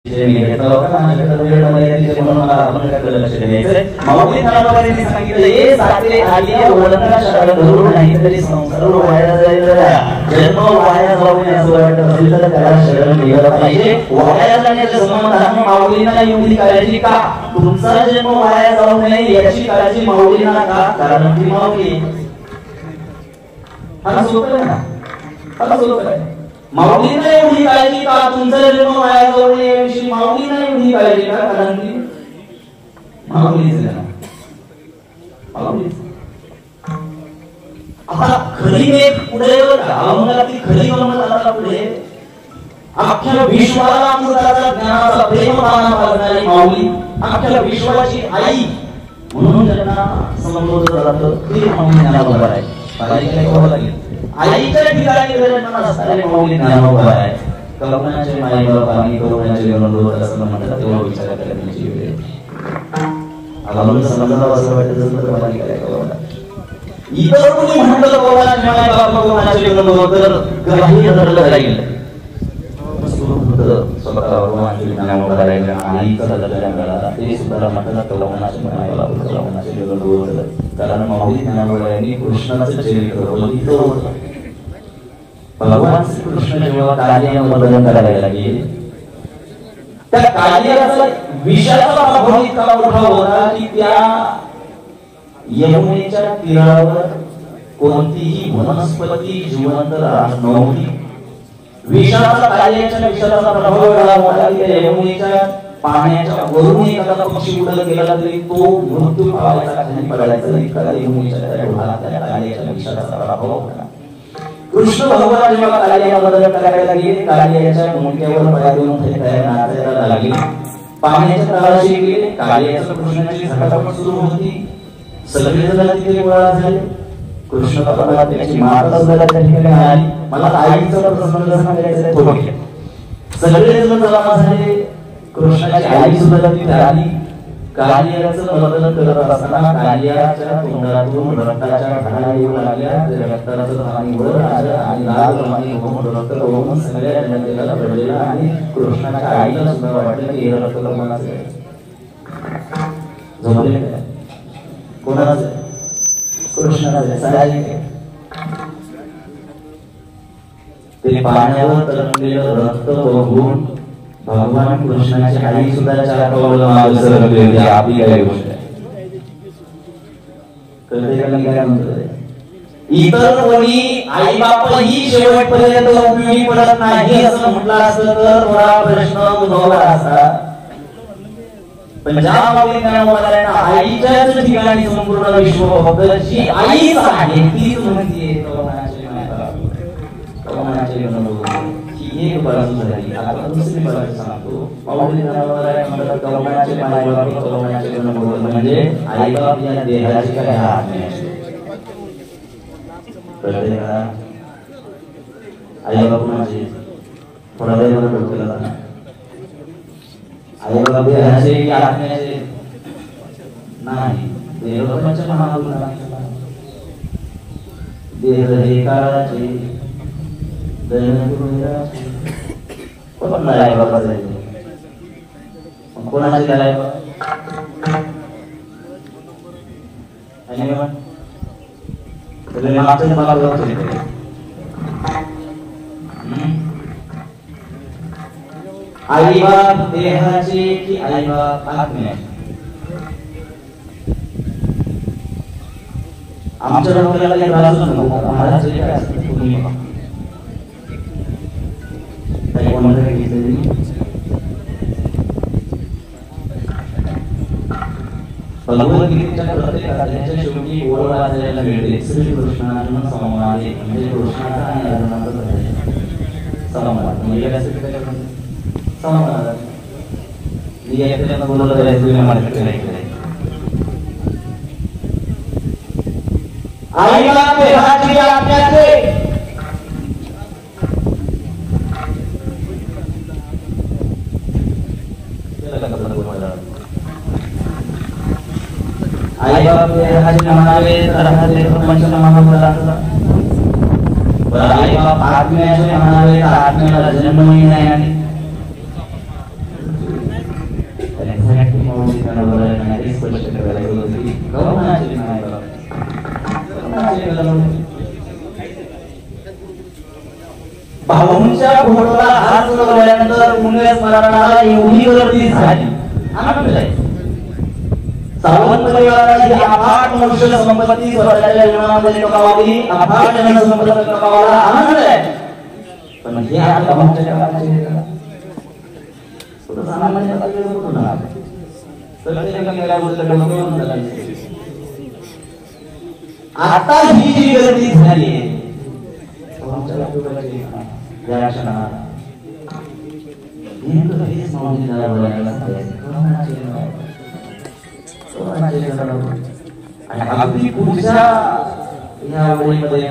माऊली नावाने सांगितलं हे साते आली ओळखला शरण धरून नाही तरी संसार वाया जाईल जन्म वाया जाऊ नये असं वाटत असेल तर त्याला शरण घ्यायला पाहिजे वाया जाण्याच्या संबंधाने माऊलींना एवढी काळजी का तुमचा जन्म वाया जाऊ नये याची काळजी माऊलींना का कारण ती माऊली हा सोपं आहे ना हा सोपं आहे माऊलींना एवढी काळजी का तुमचा जन्म वाया जाऊ नये याविषयी माऊलींना एवढी काळजी का कारण ती माऊलीच आहे ना माऊलीच आता खरी एक पुढे अहंकार ती खरी गंमत आता पुढे अख्ख्या विश्वाला अमृताचा ज्ञानाचा प्रेम पाना पाजणारी माऊली अख्ख्या विश्वाची आई म्हणून त्यांना संबोधलं जातं ते माऊली ज्ञानोबा आहे बारीक ऐकावं लागेल आईच्या ठिकाणी जन्म असणारे माऊली ज्ञानोबा आहे कल्पनाचे माई बाबा आणि कल्पनाचे गणोबा असं म्हणतात तेव्हा विचार करण्याची वेळ आम्हाला समजावं असं वाटत असेल तर बारीक ऐकावं लागेल इतर कोणी म्हणलं कल्पनाचे माई बाबा कल्पनाचे गणोबा तर ग्राह्य धरलं जाईल स्वतःवर माऊली ज्ञानोबा राहिला आईचा दर्जा मिळाला ते सुद्धा म्हटलं कल्पनाचे माई बाबा कल्पनाचे गणोबा कारण माऊली ज्ञानोबा यांनी कृष्णाचं चरित्र बघितलं होतं भगवान श्रीकृष्ण जेव्हा कार्यामध्ये करायला लागले त्या कार्याचा विषयाचा प्रभाव इतका मोठा होता की त्या यमुनेच्या तीरावर कोणतीही वनस्पती जिवंत राहत नव्हती विषयाचा विषयाचा प्रभाव एवढा होता की त्या यमुनेच्या पाण्याच्या वरून एखादा पक्षी उडत गेला तरी तो मृत्यू पावायचा खाली पडायचा इतका यमुनेच्या कार्याच्या विषयाचा प्रभाव होता कृष्ण भगवान जेव्हा कार्यामध्ये करायला लागले कार्याच्या मुंडक्यावर पाय देऊन नाचायला लागले पाण्याच्या तळाशी गेले कार्याच्या कृष्णाची झटापट सुरू होती सगळे जण तिथे गोळा झाले कृष्ण भगवान त्याची माता सुद्धा त्या ठिकाणी आली मला आईचा प्रसंग सांगायचा आहे थोडक्यात सगळे जण जमा झाले कृष्णाची आई सुद्धा तिथे आली कार्याचं वर्णन करत असताना कार्याच्या तोंडातून रक्ताच्या धारा येऊ लागल्या रक्ताचं पाणी वर आलं आणि लाल पाणी होऊन रक्त होऊन सगळ्या जनतेला पडलेलं आणि कृष्णाच्या आईला सुद्धा वाटलं की हे रक्त कोणाचं आहे झोपले काय कोणाचं आहे कृष्णाचं आहे साहजिक आहे ते पाण्यावर तरंगलेलं रक्त बघून भगवान कृष्णाची आई सुद्धा चार पावलं मागे सरकली होती आपली काय गोष्ट आहे कळते का मी काय म्हणतोय इतर कोणी आई बाप ही शेवटपर्यंत उपयोगी पडत नाही असं म्हटलं असतं तर थोडा प्रश्न उद्भवला असता पण ज्या माऊलींना आईच्याच ठिकाणी संपूर्ण विश्व फक्त जी आईच आहे तीच म्हणते एक बाजू झाली आता दुसरी बाजू सांगतो माऊली नावाला म्हणतात कल्पनाचे माई बाप कल्पनाचे गणोबा म्हणजे आई बाप या देहाची काय हात नाही कळते का आई बाप म्हणजे थोडा वेळ मला डोक्याला जाणार आई बाप देहाचे की आत्म्याचे नाही देवबापाच्या महागुणाला देह हे काळाचे कोणाची काय आई बाप देहाचे की आई बाप आत्म्याचे आमच्या डोक्याला काही त्रास नको महाराज जे काय असतं तुम्ही भगवद्गीतेच्या प्रत्येक अध्यायाच्या शेवटी ओळ वाचायला मिळते श्रीकृष्णानं संवाद म्हणजे कृष्णाचा आणि अर्जुनाचा संवाद म्हणजे काय संवाद बोललं करायचं आईला देहाची आज्ञाचे आई बाप देहाचे म्हणावे तर हा देह प्रपंच महाभूताचा बरं आई बाप आत्म्याचे म्हणावे तर आत्म्याला जन्मही नाही आणि ठिकाणी बोलायला नाही स्पष्ट करायला होती करोनाचे नाही भाऊंच्या फोटोला हात लावल्यानंतर मुंगेस मराठाला एवढी गर्दी झाली आनंद आहे सावंत परिवाराची अफाट वर्ष संपत्ती स्वतःच्या जीवनामध्ये कमावली अफाट जनसंपदा कमावला आनंद आहे पण हे आता आमच्या जगाचे सामान्य कुठून आले आता ही जी गर्दी झाली अगदी पुढच्या या ओळीमध्ये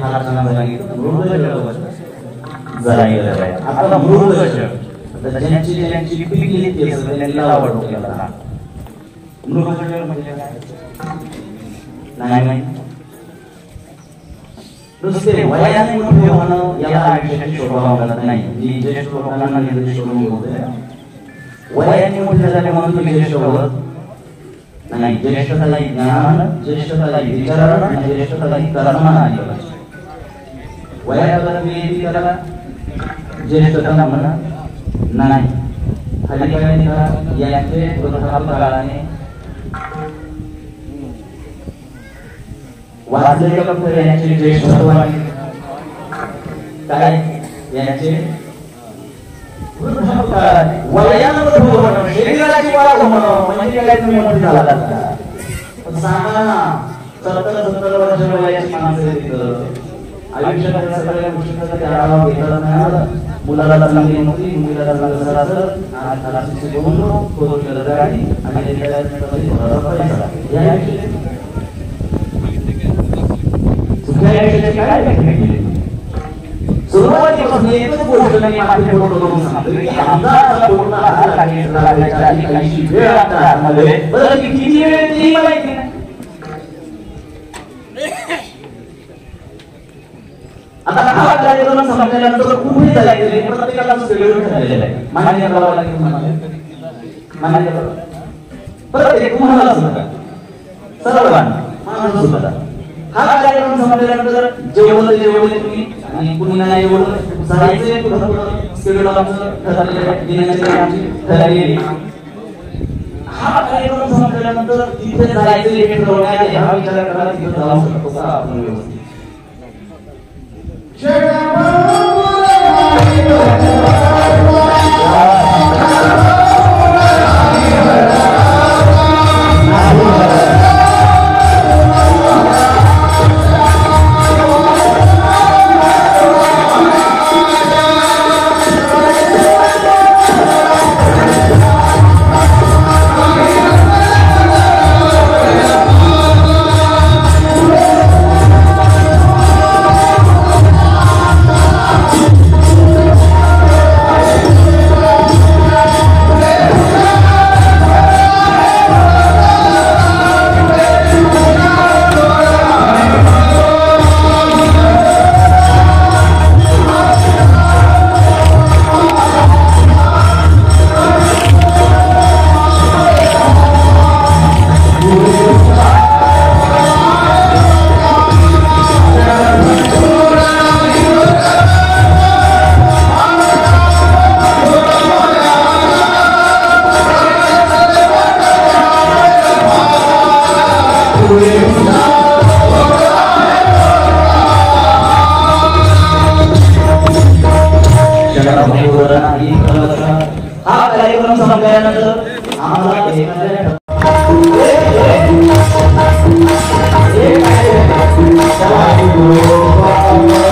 आता मृग ज्यांची पिकली त्यांना आवडतो नाही नुसते वयाने मोठे होणं याला आयुष्याची शोभा वाटत नाही जी ज्येष्ठ लोकांना निर्देश करून होते वयाने मोठे झाले म्हणून तुम्ही ज्येष्ठ होत नाही ज्येष्ठताला ज्ञान ज्येष्ठताला विचार आणि ज्येष्ठताला कर्मानं आली वयाला त्याला ज्येष्ठता म्हणा नाही खाली काय यांचे वृद्धापकाळाने वाचलेले कपडे यांचे ज्येष्ठत्व काय यांचे शरीराची वाढ होणं म्हणजे काय तुम्ही मोठे झाला सांगा ना 70 वर्ष वयाची माणसं आयुष्यात सगळ्या गोष्टींचा आढावा घेतला नाही मुलाला चांगली नोकरी मुलीला चांगलं घराचं आणि सुरुवातीपासून एकच गोष्ट नाही मागे फोटो करून सांगतो की आमचा पूर्ण आहार लागण्याच्या आधी काही वेळ लागणार बरं किती वेळ ते माहिती नाही आता हा कार्यक्रम संपल्यानंतर कुठे जायचे प्रत्येकाला वेगवेगळं ठरलेलं आहे मान्य करावं लागेल मान्य करावं प्रत्येक तुम्हाला सुद्धा सर्वांना माणूस सुद्धा हा कार्यक्रम संपल्यानंतर जेवढे तुम्ही आणि कुणी नाही एवढं सरायचे शेड्यूल आमचं ठरलेली हा कार्यक्रम संपल्यानंतर तिथे जायचं हे ठरवण्यात हा विचार करा तिथे जाऊ शकतो का आपण व्यवस्थित हा कार्यक्रम संपल्यानंतर आम्हाला एक